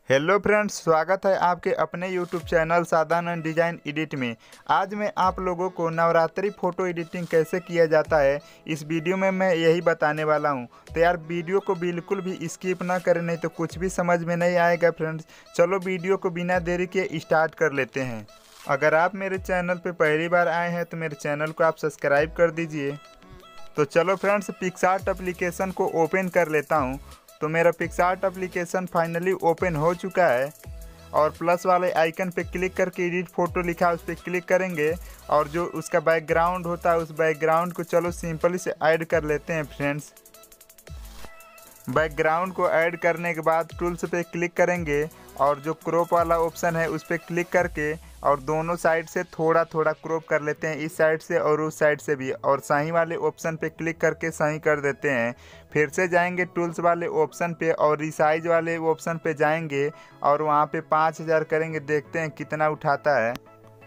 Hello friends, स्वागत है आपके अपने YouTube channel Sadharan design edit में। आज मैं आप लोगों को नवरात्रि फ़ोटो एडिटिंग कैसे किया जाता है इस वीडियो में मैं यही बताने वाला हूं। तो यार वीडियो को बिल्कुल भी स्किप ना करें, नहीं तो कुछ भी समझ में नहीं आएगा फ्रेंड्स। चलो वीडियो को बिना देरी के स्टार्ट कर लेते हैं। अगर आप मेरे चैनल पर पहली बार आए हैं तो मेरे चैनल को आप सब्सक्राइब कर दीजिए। तो चलो फ्रेंड्स, पिक्सआर्ट एप्लीकेशन को ओपन कर लेता हूँ। तो मेरा पिक्सआर्ट एप्लीकेशन फाइनली ओपन हो चुका है और प्लस वाले आइकन पे क्लिक करके एडिट फ़ोटो लिखा है उस पर क्लिक करेंगे और जो उसका बैकग्राउंड होता है उस बैकग्राउंड को चलो सिंपली से ऐड कर लेते हैं फ्रेंड्स। बैकग्राउंड को ऐड करने के बाद टूल्स पे क्लिक करेंगे और जो क्रॉप वाला ऑप्शन है उस पर क्लिक करके और दोनों साइड से थोड़ा थोड़ा क्रॉप कर लेते हैं, इस साइड से और उस साइड से भी, और सही वाले ऑप्शन पे क्लिक करके सही कर देते हैं। फिर से जाएंगे टूल्स वाले ऑप्शन पे और रिसाइज वाले ऑप्शन पे जाएंगे और वहाँ पे 5000 करेंगे, देखते हैं कितना उठाता है।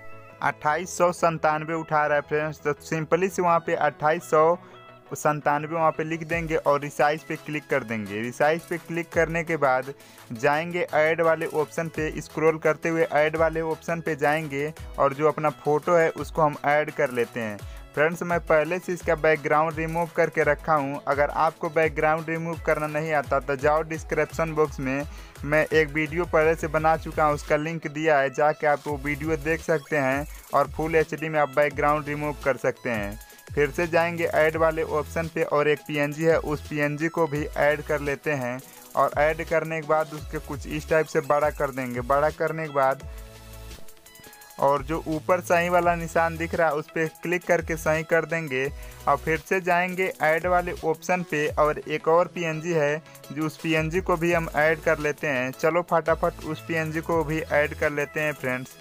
2897 उठा रहा है फ्रेंड्स। तो सिंपली से वहाँ पे 2897 वहाँ पे लिख देंगे और रिसाइज पे क्लिक कर देंगे। रिसाइज पे क्लिक करने के बाद जाएंगे ऐड वाले ऑप्शन पे, स्क्रॉल करते हुए ऐड वाले ऑप्शन पे जाएंगे और जो अपना फ़ोटो है उसको हम ऐड कर लेते हैं। फ्रेंड्स, मैं पहले से इसका बैकग्राउंड रिमूव करके रखा हूँ। अगर आपको बैकग्राउंड रिमूव करना नहीं आता तो जाओ डिस्क्रिप्शन बॉक्स में, मैं एक वीडियो पहले से बना चुका हूँ, उसका लिंक दिया है, जाके आप वो वीडियो देख सकते हैं और फुल एचडी में आप बैकग्राउंड रिमूव कर सकते हैं। फिर से जाएंगे ऐड वाले ऑप्शन पे और एक पीएनजी है, उस पीएनजी को भी ऐड कर लेते हैं और ऐड करने के बाद उसके कुछ इस टाइप से बड़ा कर देंगे। बड़ा करने के बाद और जो ऊपर सही वाला निशान दिख रहा है उस पर क्लिक करके सही कर देंगे और फिर से जाएंगे ऐड वाले ऑप्शन पे और एक और पीएनजी है जो उस पीएनजी को भी हम ऐड कर लेते हैं। चलो फटाफट उस पीएनजी को भी ऐड कर लेते हैं फ्रेंड्स।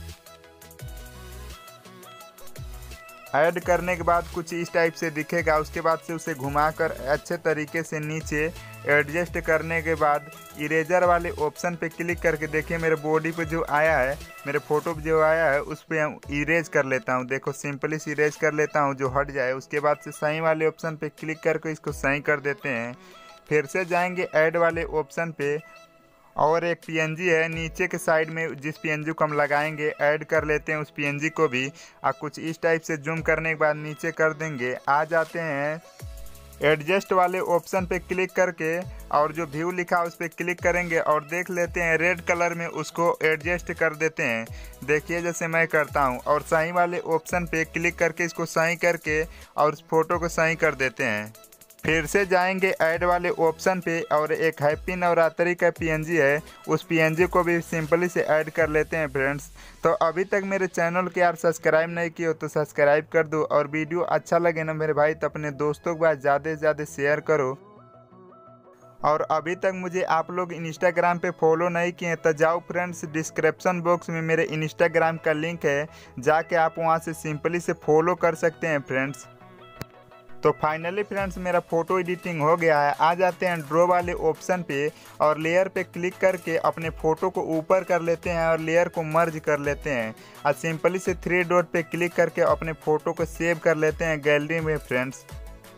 ऐड करने के बाद कुछ इस टाइप से दिखेगा। उसके बाद से उसे घुमाकर अच्छे तरीके से नीचे एडजस्ट करने के बाद इरेजर वाले ऑप्शन पे क्लिक करके देखिए मेरे बॉडी पे जो आया है, मेरे फ़ोटो पे जो आया है उस पर हम इरेज कर लेता हूँ। देखो सिंपली से इरेज कर लेता हूँ जो हट जाए। उसके बाद से सही वाले ऑप्शन पे क्लिक करके इसको सही कर देते हैं। फिर से जाएंगे ऐड वाले ऑप्शन पे और एक पीएनजी है नीचे के साइड में, जिस पीएनजी को हम लगाएंगे ऐड कर लेते हैं उस पीएनजी को भी। कुछ इस टाइप से जूम करने के बाद नीचे कर देंगे। आ जाते हैं एडजस्ट वाले ऑप्शन पे क्लिक करके और जो व्यू लिखा है उस पर क्लिक करेंगे और देख लेते हैं रेड कलर में उसको एडजस्ट कर देते हैं। देखिए जैसे मैं करता हूँ और सही वाले ऑप्शन पे क्लिक करके इसको सही करके और उस फोटो को सही कर देते हैं। फिर से जाएंगे ऐड वाले ऑप्शन पे और एक हैप्पी नवरात्रि का पीएनजी है, उस पीएनजी को भी सिंपली से ऐड कर लेते हैं फ्रेंड्स। तो अभी तक मेरे चैनल को यार सब्सक्राइब नहीं किए हो तो सब्सक्राइब कर दो और वीडियो अच्छा लगे ना मेरे भाई तो अपने दोस्तों के पास ज़्यादा से ज़्यादा शेयर करो। और अभी तक मुझे आप लोग इंस्टाग्राम पे फॉलो नहीं किए तो जाओ फ्रेंड्स, डिस्क्रिप्शन बॉक्स में मेरे इंस्टाग्राम का लिंक है, जाके आप वहाँ से सिंपली से फॉलो कर सकते हैं फ्रेंड्स। तो फाइनली फ्रेंड्स मेरा फ़ोटो एडिटिंग हो गया है। आ जाते हैं ड्रॉ वाले ऑप्शन पे और लेयर पे क्लिक करके अपने फ़ोटो को ऊपर कर लेते हैं और लेयर को मर्ज कर लेते हैं और सिंपली से 3 डॉट पे क्लिक करके अपने फ़ोटो को सेव कर लेते हैं गैलरी में फ्रेंड्स।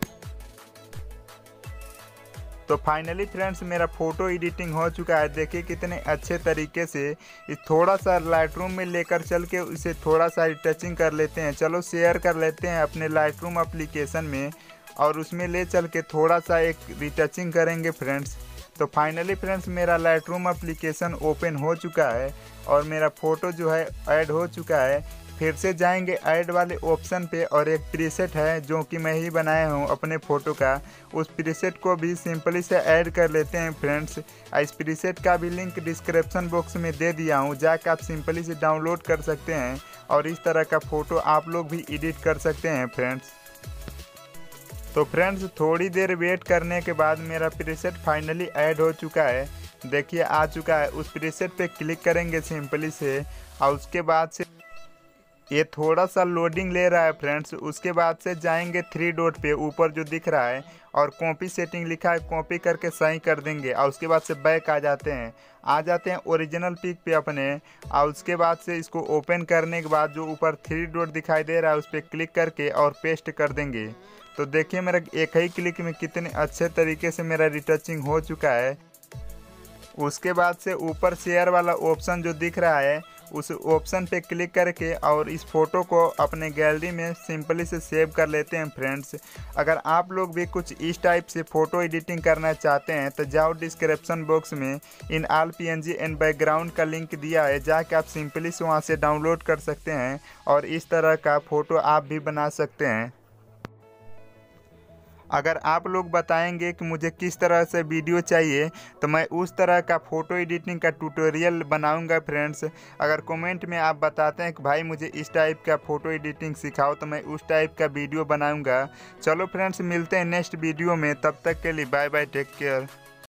तो फाइनली फ्रेंड्स मेरा फ़ोटो एडिटिंग हो चुका है। देखिए कितने अच्छे तरीके से इस थोड़ा सा लाइटरूम में लेकर चल के इसे थोड़ा सा टचिंग कर लेते हैं। चलो शेयर कर लेते हैं अपने लाइटरूम एप्लीकेशन में और उसमें ले चल के थोड़ा सा एक रिटचिंग करेंगे फ्रेंड्स। तो फाइनली फ्रेंड्स मेरा लाइटरूम एप्लीकेशन ओपन हो चुका है और मेरा फ़ोटो जो है ऐड हो चुका है। फिर से जाएंगे ऐड वाले ऑप्शन पे और एक प्रीसेट है जो कि मैं ही बनाया हूँ अपने फ़ोटो का, उस प्रीसेट को भी सिंपली से ऐड कर लेते हैं फ्रेंड्स। इस प्रीसेट का भी लिंक डिस्क्रिप्शन बॉक्स में दे दिया हूँ, जाकर आप सिंपली से डाउनलोड कर सकते हैं और इस तरह का फ़ोटो आप लोग भी एडिट कर सकते हैं फ्रेंड्स। तो फ्रेंड्स थोड़ी देर वेट करने के बाद मेरा प्रीसेट फाइनली ऐड हो चुका है। देखिए आ चुका है। उस प्रीसेट पे क्लिक करेंगे सिंपली से और उसके बाद से ये थोड़ा सा लोडिंग ले रहा है फ्रेंड्स। उसके बाद से जाएंगे 3 डॉट पे ऊपर जो दिख रहा है और कॉपी सेटिंग लिखा है, कॉपी करके सही कर देंगे और उसके बाद से बैक आ जाते हैं ओरिजिनल पिक पे अपने। और उसके बाद से इसको ओपन करने के बाद जो ऊपर 3 डॉट दिखाई दे रहा है उस पर क्लिक करके और पेस्ट कर देंगे। तो देखिए मेरा एक ही क्लिक में कितने अच्छे तरीके से मेरा रिटचिंग हो चुका है। उसके बाद से ऊपर शेयर वाला ऑप्शन जो दिख रहा है उस ऑप्शन पे क्लिक करके और इस फ़ोटो को अपने गैलरी में सिंपली से सेव कर लेते हैं फ्रेंड्स। अगर आप लोग भी कुछ इस टाइप से फ़ोटो एडिटिंग करना चाहते हैं तो जाओ डिस्क्रिप्शन बॉक्स में इन ऑल PNG एंड बैकग्राउंड का लिंक दिया है, जाके आप सिंपली से वहाँ से डाउनलोड कर सकते हैं और इस तरह का फ़ोटो आप भी बना सकते हैं। अगर आप लोग बताएंगे कि मुझे किस तरह से वीडियो चाहिए तो मैं उस तरह का फ़ोटो एडिटिंग का ट्यूटोरियल बनाऊंगा फ्रेंड्स। अगर कमेंट में आप बताते हैं कि भाई मुझे इस टाइप का फ़ोटो एडिटिंग सिखाओ तो मैं उस टाइप का वीडियो बनाऊंगा। चलो फ्रेंड्स, मिलते हैं नेक्स्ट वीडियो में, तब तक के लिए बाय बाय, टेक केयर।